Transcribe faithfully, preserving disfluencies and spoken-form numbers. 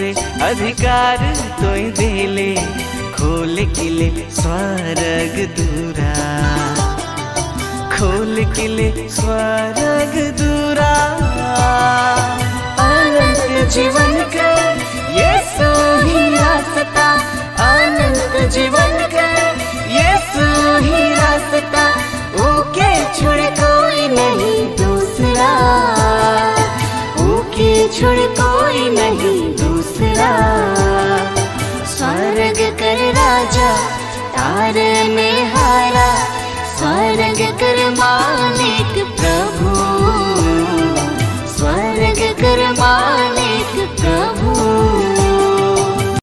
पूछे अधिकार तो देले, खोल किले स्वर्ग दूरा, खोल किले स्वर्ग दूरा। अनंत जीवन का यीशु ही रास्ता, अनंत जीवन का यीशु ही रास्ता, ओके छोड़ कोई नहीं दूसरा, ओके छोड़ कोई नहीं दूसरा। स्वर्ग कर राजा तारे में